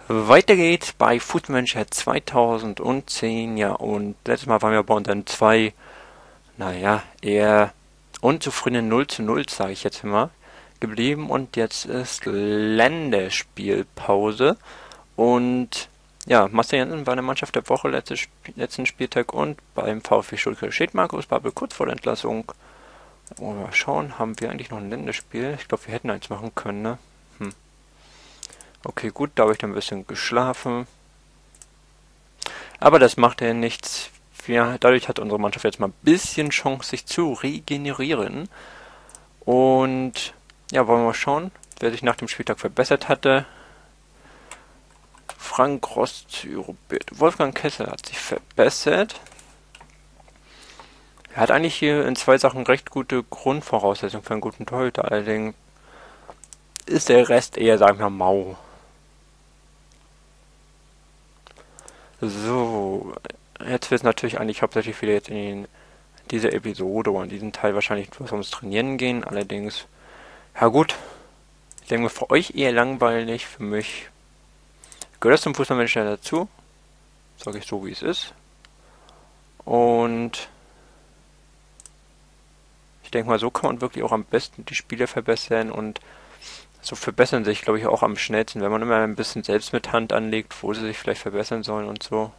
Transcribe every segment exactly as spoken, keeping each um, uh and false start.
Weiter geht's bei Fußballmanager zweitausendzehn, ja, und letztes Mal waren wir bei unseren zwei, naja, eher unzufriedenen null zu null, sage ich jetzt mal, geblieben, und jetzt ist Länderspielpause und ja, Marcel Jansen war in der Mannschaft der Woche letztes, Sp- letzten Spieltag, und beim VfB Stuttgart steht Markus Babbel kurz vor der Entlassung. Wollen wir mal schauen, haben wir eigentlich noch ein Länderspiel? Ich glaube, wir hätten eins machen können, ne? Hm. Okay, gut, da habe ich dann ein bisschen geschlafen. Aber das macht ja nichts. Wir, dadurch hat unsere Mannschaft jetzt mal ein bisschen Chance, sich zu regenerieren. Und ja, wollen wir mal schauen, wer sich nach dem Spieltag verbessert hatte. Frank Rost, Robert, Wolfgang Kessel hat sich verbessert. Er hat eigentlich hier in zwei Sachen recht gute Grundvoraussetzungen für einen guten Torhüter. Allerdings ist der Rest eher, sagen wir mal, mau. So, jetzt wird es natürlich eigentlich hauptsächlich wieder jetzt in den, dieser Episode oder in diesem Teil wahrscheinlich etwas ums Trainieren gehen. Allerdings, ja gut, ich denke für euch eher langweilig, für mich gehört das zum Fußballmanager dazu. Sage ich so, wie es ist. Und ich denke mal, so kann man wirklich auch am besten die Spiele verbessern, und so verbessern sich, glaube ich, auch am schnellsten, wenn man immer ein bisschen selbst mit Hand anlegt, wo sie sich vielleicht verbessern sollen und so.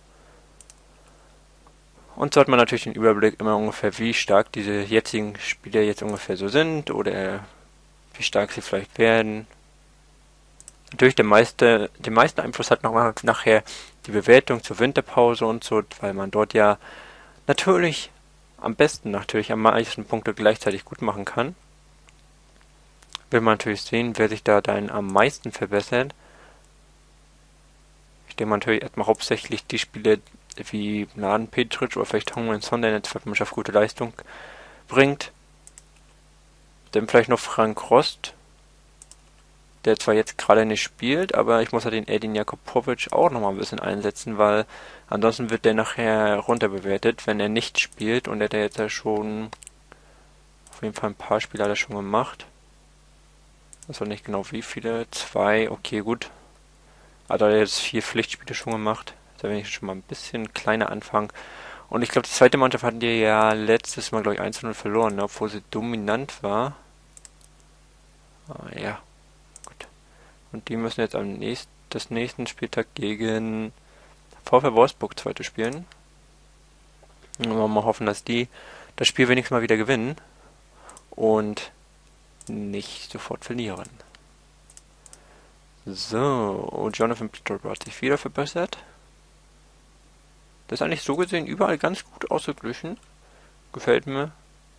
Und so hat man natürlich den Überblick immer ungefähr, wie stark diese jetzigen Spieler jetzt ungefähr so sind oder wie stark sie vielleicht werden. Natürlich der meiste, den meisten Einfluss hat noch nachher die Bewertung zur Winterpause und so, weil man dort ja natürlich am besten natürlich am meisten Punkte gleichzeitig gut machen kann. Will man natürlich sehen, wer sich da dann am meisten verbessert. Ich denke mal natürlich erstmal hauptsächlich die Spiele wie Mladen Petric oder vielleicht Hongmin-Son, der in der zweiten Mannschaft gute Leistung bringt. Dann vielleicht noch Frank Rost, der zwar jetzt gerade nicht spielt, aber ich muss ja den Edin Jakubovic auch nochmal ein bisschen einsetzen, weil ansonsten wird der nachher runterbewertet, wenn er nicht spielt, und er hat ja jetzt ja schon auf jeden Fall ein paar Spiele hat er schon gemacht. Das war nicht genau wie viele, zwei, okay, gut. Hat er jetzt vier Pflichtspiele schon gemacht. Da bin ich schon mal ein bisschen kleiner Anfang. Und ich glaube, die zweite Mannschaft hatten die ja letztes Mal, glaube ich, eins zu null verloren, ne? Obwohl sie dominant war. Ah, ja, gut. Und die müssen jetzt am nächsten, das nächsten Spieltag gegen VfL Wolfsburg zweite spielen. Und wir mal hoffen, dass die das Spiel wenigstens mal wieder gewinnen und nicht sofort verlieren. So, und Jonathan Peter hat sich wieder verbessert. Das ist eigentlich so gesehen überall ganz gut ausgeglichen. Gefällt mir.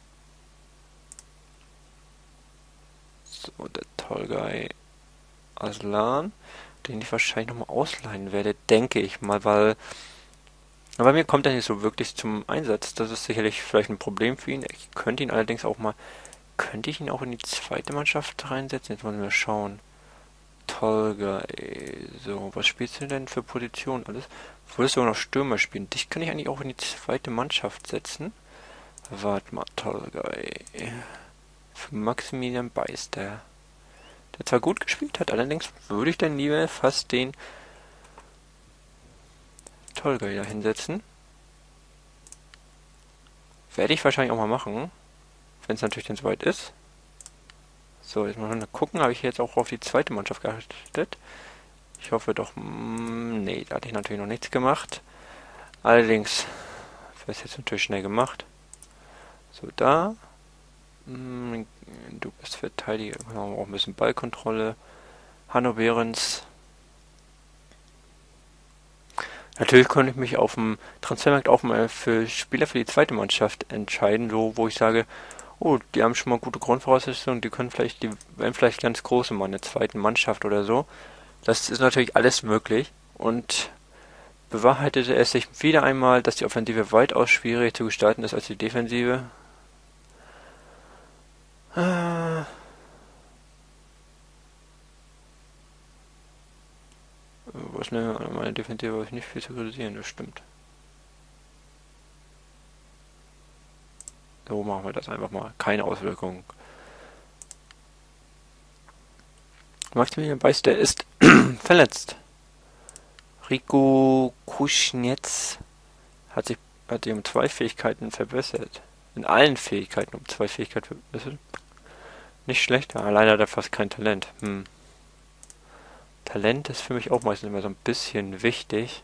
So, der Tolgay Aslan, den ich wahrscheinlich nochmal ausleihen werde, denke ich mal, weil aber bei mir kommt er nicht so wirklich zum Einsatz. Das ist sicherlich vielleicht ein Problem für ihn. Ich könnte ihn allerdings auch mal, könnte ich ihn auch in die zweite Mannschaft reinsetzen? Jetzt wollen wir schauen. Tolgay, so, was spielst du denn für Position alles? Würdest du auch noch Stürmer spielen? Dich kann ich eigentlich auch in die zweite Mannschaft setzen. Warte mal, Tolgay. Für Maximilian Beister. Der zwar gut gespielt hat, allerdings würde ich dann lieber fast den Tolgay da hinsetzen. Werde ich wahrscheinlich auch mal machen, wenn es natürlich dann soweit ist. So, jetzt mal gucken, habe ich jetzt auch auf die zweite Mannschaft geachtet. Ich hoffe doch, mh, nee, da hatte ich natürlich noch nichts gemacht. Allerdings wäre es jetzt natürlich schnell gemacht. So, da. Mh, du bist Verteidiger, wir haben auch ein bisschen Ballkontrolle. Hanno Behrens. Natürlich konnte ich mich auf dem Transfermarkt auch mal für Spieler für die zweite Mannschaft entscheiden, so wo ich sage, oh, die haben schon mal gute Grundvoraussetzungen, die können vielleicht, die werden vielleicht ganz groß in meiner zweiten Mannschaft oder so. Das ist natürlich alles möglich, und bewahrheitete es sich wieder einmal, dass die Offensive weitaus schwieriger zu gestalten ist als die Defensive. Ah, was ne, meine Defensive habe ich nicht viel zu kritisieren, das stimmt. So machen wir das einfach mal. Keine Auswirkungen. Maximilian Beister ist verletzt. Rico Kuschnetz hat sich, hat sich um zwei Fähigkeiten verbessert. In allen Fähigkeiten um zwei Fähigkeiten verbessert. Nicht schlecht, aber leider hat er fast kein Talent. Hm. Talent ist für mich auch meistens immer so ein bisschen wichtig.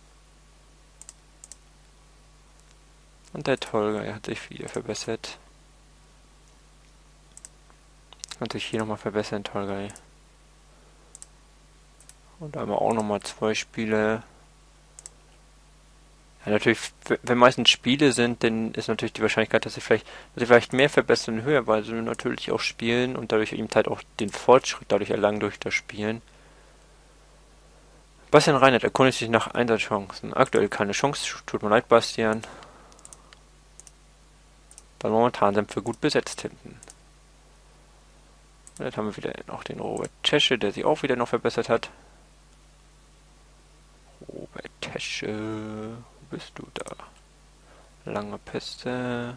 Und der Tolga, er hat sich wieder verbessert. Kann sich hier nochmal verbessern, Tolga. Und einmal auch nochmal zwei Spiele. Ja, natürlich, wenn meistens Spiele sind, dann ist natürlich die Wahrscheinlichkeit, dass sie vielleicht, dass sie vielleicht mehr verbessern, höher, weil sie natürlich auch spielen und dadurch eben halt auch den Fortschritt dadurch erlangen durch das Spielen. Bastian Reinhardt erkundigt sich nach Einsatzchancen. Aktuell keine Chance, tut mir leid, Bastian. Weil momentan sind wir gut besetzt hinten. Und jetzt haben wir wieder noch den Robert Tesche, der sich auch wieder noch verbessert hat. Robert Tesche, wo bist du da? Lange Piste.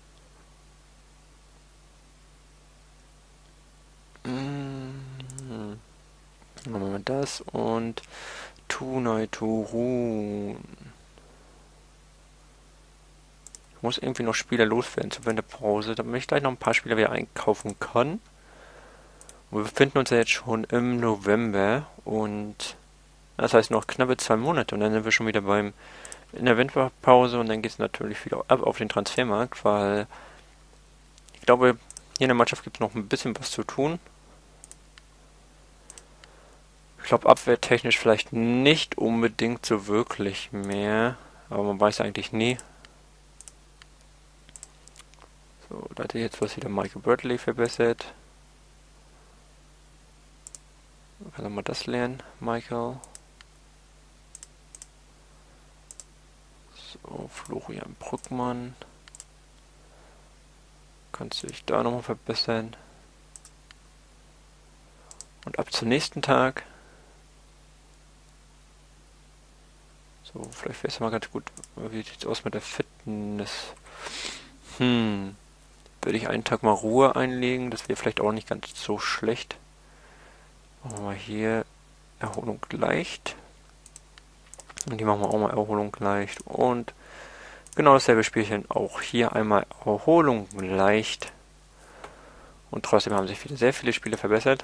Hm. Dann machen wir das und Tunai Turun. Ich muss irgendwie noch Spieler loswerden zur Winterpause, damit ich gleich noch ein paar Spieler wieder einkaufen kann. Und wir befinden uns ja jetzt schon im November und das heißt noch knappe zwei Monate und dann sind wir schon wieder beim in der Winterpause und dann geht es natürlich wieder ab auf den Transfermarkt, weil ich glaube, hier in der Mannschaft gibt es noch ein bisschen was zu tun. Ich glaube, abwehrtechnisch vielleicht nicht unbedingt so wirklich mehr, aber man weiß eigentlich nie. So, da hat sich jetzt was wieder Michael Bradley verbessert. Kann man das lernen, Michael? So, Florian Brückmann. Kannst du dich da nochmal verbessern. Und ab zum nächsten Tag. So, vielleicht wäre es mal ganz gut. Wie sieht es aus mit der Fitness? Hm. Würde ich einen Tag mal Ruhe einlegen. Das wäre vielleicht auch nicht ganz so schlecht. Machen wir mal hier Erholung leicht. Und die machen wir auch mal Erholung leicht. Und genau dasselbe Spielchen. Auch hier einmal Erholung leicht. Und trotzdem haben sich wieder sehr viele Spiele verbessert.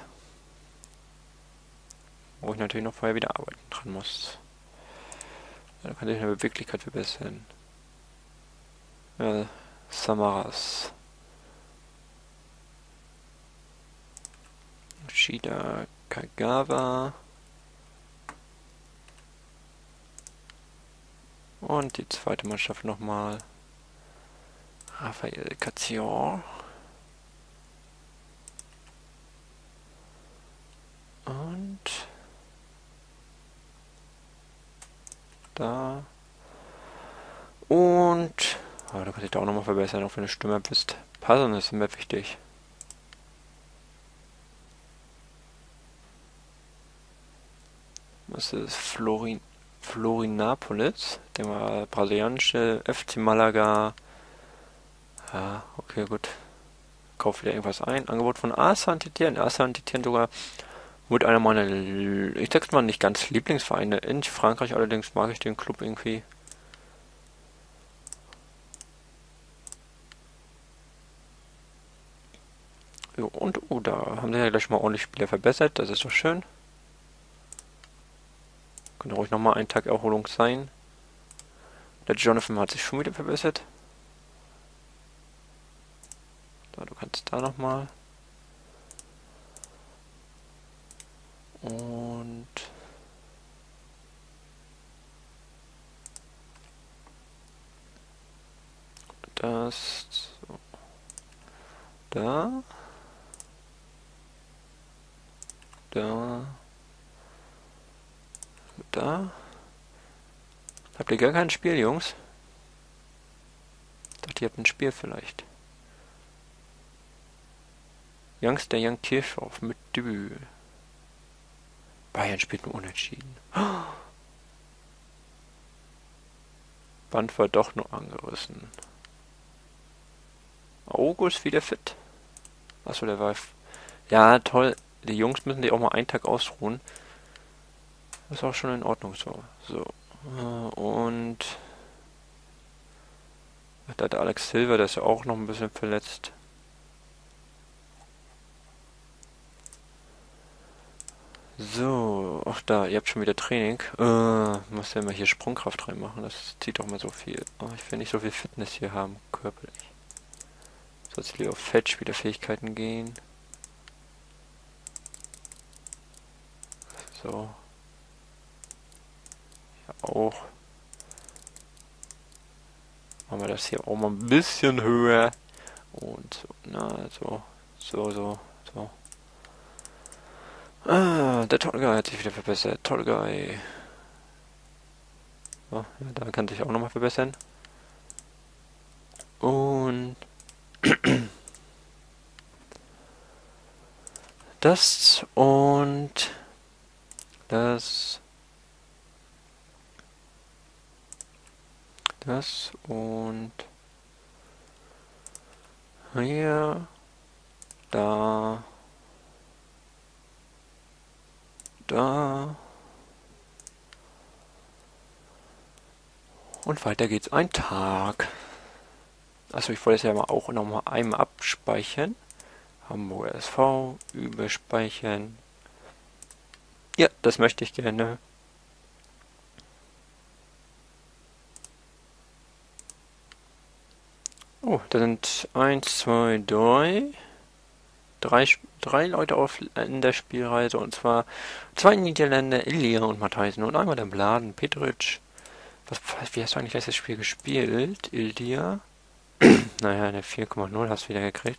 Wo ich natürlich noch vorher wieder arbeiten dran muss. Ja, da kann sich eine Beweglichkeit verbessern. Ja, Samaras. Shida Kagawa. Und die zweite Mannschaft nochmal. Raphael Cation. Und da. Und oh, da kannst du dich auch nochmal verbessern, auch wenn du Stürmer bist. Passen ist immer wichtig. Das ist Florin, Florinapolis, der war brasilianische F C Malaga. Ja, okay, gut. Kauf wieder irgendwas ein. Angebot von A Saint-Étienne. A Saint-Étienne sogar mit einer meiner, ich sag's mal, nicht ganz Lieblingsvereine. In Frankreich allerdings mag ich den Club irgendwie. Jo, und oh, da haben sie ja gleich mal ordentlich Spieler verbessert. Das ist doch schön. Könnte ruhig nochmal ein Tag Erholung sein. Der Jonathan hat sich schon wieder verbessert. Da, du kannst da nochmal. Und das so. Da. Da. Da. Habt ihr gar kein Spiel, Jungs? Ich dachte, ihr habt ein Spiel vielleicht. Youngster Young Kirchhoff mit Debüt. Bayern spielt nur unentschieden. Band war doch nur angerissen. August wieder fit. Achso, der war... Ja, toll. Die Jungs müssen sich auch mal einen Tag ausruhen. Das ist auch schon in Ordnung so. So. Und da der Alex Silva, der ist ja auch noch ein bisschen verletzt. So, ach da, ihr habt schon wieder Training. Äh, muss ja immer hier Sprungkraft reinmachen, das zieht doch mal so viel. Oh, ich will nicht so viel Fitness hier haben, körperlich. Soll es lieber auf Feldspielerfähigkeiten gehen. So. Ja, auch. Machen wir das hier auch mal ein bisschen höher. Und so, na, so, so, so, so. Ah, der Tall Guy hat sich wieder verbessert. Tall Guy. So, ja, da kann sich auch nochmal verbessern. Und das und das. Das und hier, da, da. Und weiter geht's. Ein Tag. Achso, ich wollte es ja mal auch nochmal einmal abspeichern. Hamburger S V, überspeichern. Ja, das möchte ich gerne. Oh, da sind eins, zwei, drei. Drei, drei Leute auf, in der Spielreise. Und zwar zwei Niederländer, Ilya und Matthijsen. Und einmal der Bladen, Petric. Was, wie hast du eigentlich letztes Spiel gespielt, Ilya? Naja, eine vier Komma null hast du wieder gekriegt.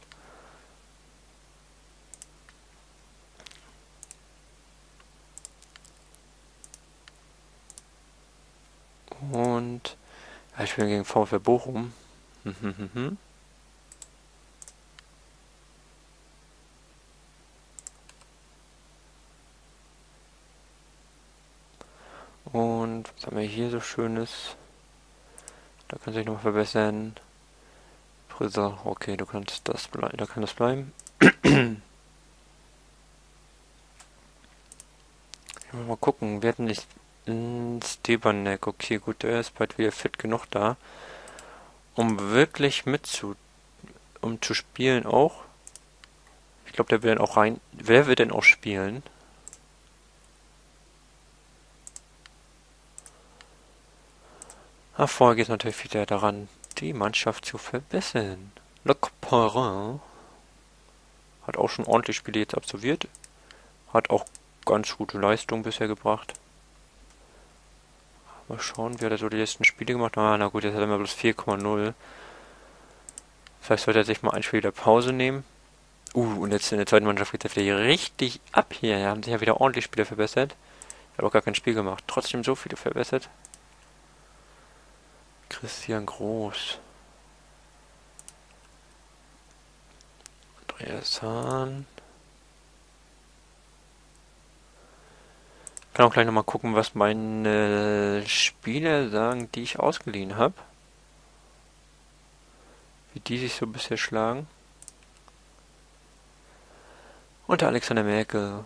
Und ja, ich spiele gegen VfL Bochum. Und was haben wir hier so Schönes? Da kann sich noch verbessern. Friseur, okay, du kannst das bleiben, da kann das bleiben. Mal gucken, wir hatten nicht Stebanek, okay, gut, der ist bald wieder fit genug da, um wirklich mitzu, um zu spielen auch. Ich glaube, der will dann auch rein. Wer will denn auch spielen? Ah, vorher geht es natürlich wieder daran, die Mannschaft zu verbessern. Le Copain hat auch schon ordentlich Spiele jetzt absolviert. Hat auch ganz gute Leistung bisher gebracht. Mal schauen, wie hat er so die letzten Spiele gemacht. Ah, na gut, jetzt hat er mal bloß vier Komma null. Vielleicht sollte er sich mal ein Spiel der Pause nehmen. Uh, und jetzt in der zweiten Mannschaft geht er wieder richtig ab hier. Da haben sich ja wieder ordentlich Spieler verbessert. Ich habe auch gar kein Spiel gemacht. Trotzdem so viele verbessert. Christian Groß. Andreas Hahn. Ich kann auch gleich nochmal gucken, was meine Spieler sagen, die ich ausgeliehen habe. Wie die sich so bisher schlagen. Und der Alexander Merkel.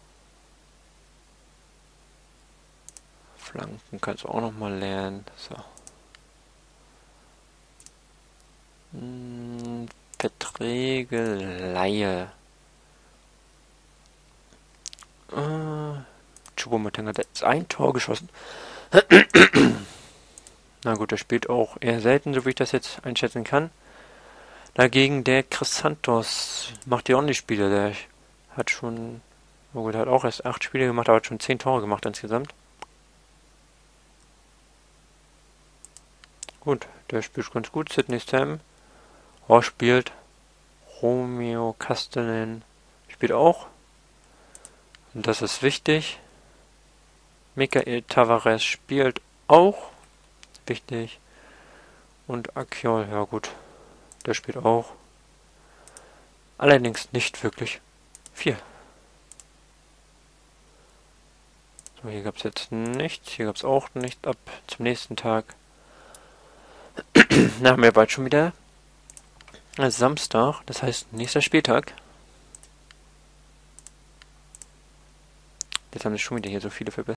Flanken kannst du auch nochmal lernen. So. Hm, Verträge, Laie. Äh, Choupo-Moting hat jetzt ein Tor geschossen. Na gut, er spielt auch eher selten, so wie ich das jetzt einschätzen kann. Dagegen der Chris Santos macht ja auch nicht Spiele. Der hat schon, oh gut, der hat auch erst acht Spiele gemacht, aber hat schon zehn Tore gemacht insgesamt. Gut, der spielt ganz gut. Sidney Sam oh, spielt. Romeo Castellan spielt auch. Und das ist wichtig. Michael Tavares spielt auch. Wichtig. Und Akiol, ja gut. Der spielt auch. Allerdings nicht wirklich viel. So, hier gab es jetzt nichts. Hier gab es auch nichts. Ab zum nächsten Tag. Na, haben wir bald schon wieder Samstag. Das heißt, nächster Spieltag. Jetzt haben sich schon wieder hier so viele verbessert.